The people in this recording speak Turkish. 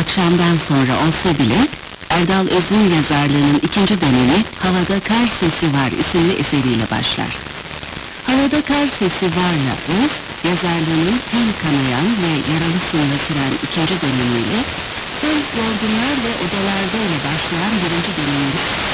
akşamdan sonra olsa bile, Erdal Öz'ün yazarlığının ikinci dönemi Havada Kar Sesi Var isimli eseriyle başlar. Havada Kar Sesi Var'la Öz, yazarlığının hem kanayan ve yaralı sınırı süren ikinci dönemiyle, hem yorgunlar ve odalarda ile başlayan birinci döneminde